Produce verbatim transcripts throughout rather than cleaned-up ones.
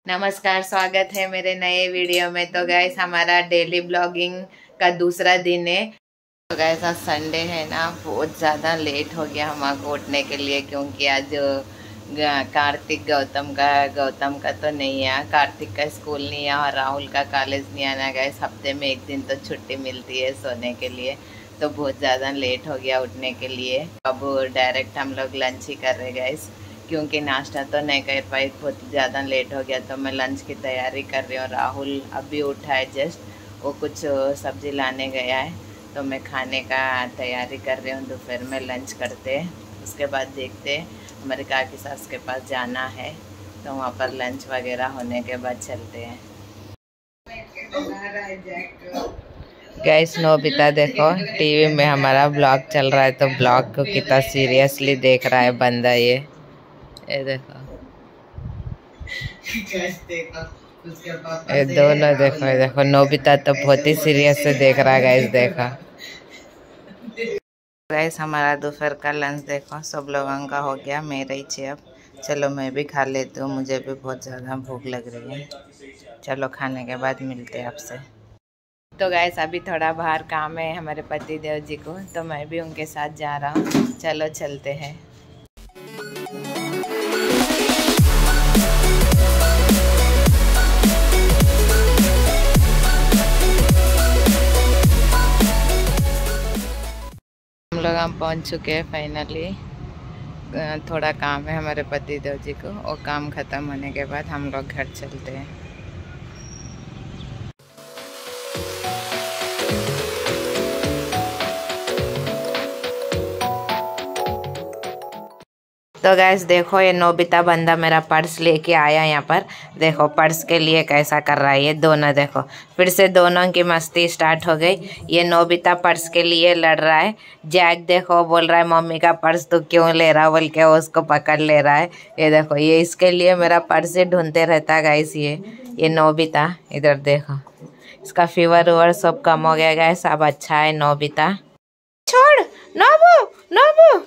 नमस्कार, स्वागत है मेरे नए वीडियो में। तो गैस हमारा डेली ब्लॉगिंग का दूसरा दिन है। तो गैस आज संडे है ना, बहुत ज़्यादा लेट हो गया हमको उठने के लिए, क्योंकि आज कार्तिक गौतम का गौतम का तो नहीं है, कार्तिक का स्कूल नहीं है और राहुल का कॉलेज नहीं आना। गैस हफ्ते में एक दिन तो छुट्टी मिलती है सोने के लिए, तो बहुत ज़्यादा लेट हो गया उठने के लिए। अब डायरेक्ट हम लोग लंच ही कर रहे गैस, क्योंकि नाश्ता तो नहीं कर पाई, बहुत ज़्यादा लेट हो गया। तो मैं लंच की तैयारी कर रही हूँ। राहुल अभी उठा है जस्ट, वो कुछ सब्ज़ी लाने गया है, तो मैं खाने का तैयारी कर रही हूँ। दोपहर में लंच करते हैं, उसके बाद देखते हैं हमारे काकी सास के पास जाना है, तो वहाँ पर लंच वगैरह होने के बाद चलते हैं। गैस नोबिता देखो, टीवी में हमारा ब्लॉग चल रहा है, तो ब्लॉग को कितना सीरियसली देख रहा है बंदा। ये ये देखो, ये दोनों देखो, ये देखो नोबिता तो बहुत ही सीरियस से देख रहा है। गैस देखो गैस हमारा दोपहर का लंच देखो, सब लोगों का हो गया, मेरा ही चाहिए अब। चलो मैं भी खा लेती हूँ, मुझे भी बहुत ज़्यादा भूख लग रही है। चलो खाने के बाद मिलते हैं आपसे। तो गैस अभी थोड़ा बाहर काम है हमारे पति देव जी को, तो मैं भी उनके साथ जा रहा हूँ। चलो चलते हैं। हम लोग हम पहुँच चुके हैं फाइनली। थोड़ा काम है हमारे पति देव जी को, और काम ख़त्म होने के बाद हम लोग घर चलते हैं। तो गैस देखो, ये नोबिता बंदा मेरा पर्स लेके आया यहाँ पर। देखो पर्स के लिए कैसा कर रहा है ये दोनों। देखो फिर से दोनों की मस्ती स्टार्ट हो गई। ये नोबिता पर्स के लिए लड़ रहा है। जैक देखो बोल रहा है मम्मी का पर्स तो क्यों ले रहा, बोल के उसको पकड़ ले रहा है। ये देखो, ये इसके लिए मेरा पर्स ही ढूंढते रहता है गैस। ये ये नोबिता इधर देखो, इसका फीवर वूवर सब कम हो गया गैस, अब अच्छा है नोबिता। छोड़ नोबू नोबू।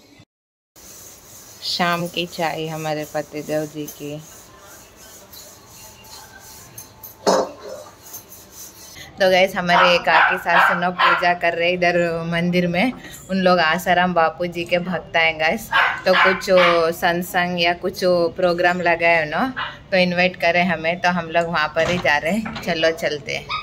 शाम की चाय हमारे पति देव जी की। तो गैस हमारे काकी सास लोग पूजा कर रहे इधर मंदिर में। उन लोग आसाराम बापू जी के भक्त हैं गैस, तो कुछ सत्संग या कुछ प्रोग्राम लगा है ना, तो इनवाइट करे हमें, तो हम लोग वहाँ पर ही जा रहे हैं। चलो चलते हैं।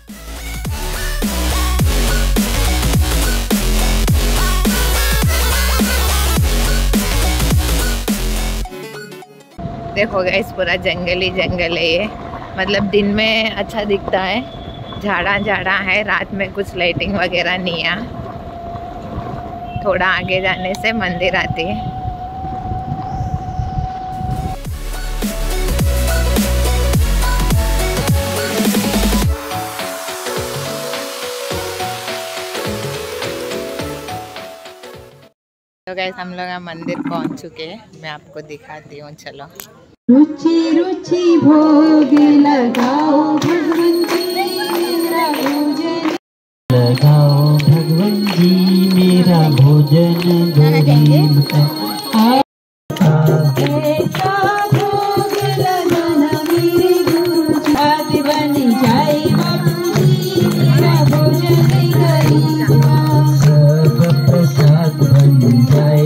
देखो गैस पूरा जंगल ही जंगल है ये, मतलब दिन में अच्छा दिखता है, झाड़ा झाड़ा है, रात में कुछ लाइटिंग वगैरह नहीं है। थोड़ा आगे जाने से मंदिर आती है। तो गैस हम लोग मंदिर पहुंच चुके हैं, मैं आपको दिखाती हूँ। चलो। रुचि रुचि भोग लगाओ भगवान जी मेरा भोजन, लगाओ भगवान जी मेरा भोजन गरीब का भोग लगाना मेरे गुरु, आज बन जाए बाबू जी मेरा भोजन गरीब का, सब प्रसाद बन जाए।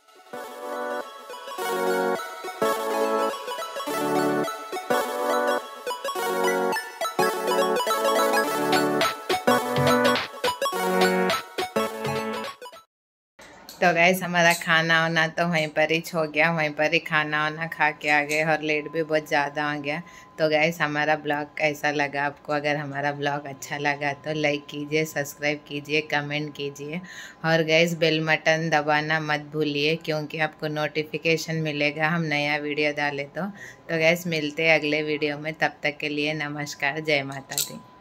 तो गैस हमारा खाना वाना तो वहीं पर ही हो गया, वहीं पर ही खाना वाना खा के आ गए, और लेट भी बहुत ज़्यादा हो गया। तो गैस हमारा ब्लॉग कैसा लगा आपको? अगर हमारा ब्लॉग अच्छा लगा तो लाइक कीजिए, सब्सक्राइब कीजिए, कमेंट कीजिए, और गैस बेल बटन दबाना मत भूलिए, क्योंकि आपको नोटिफिकेशन मिलेगा हम नया वीडियो डालें तो। तो गैस मिलते हैं अगले वीडियो में, तब तक के लिए नमस्कार, जय माता दी।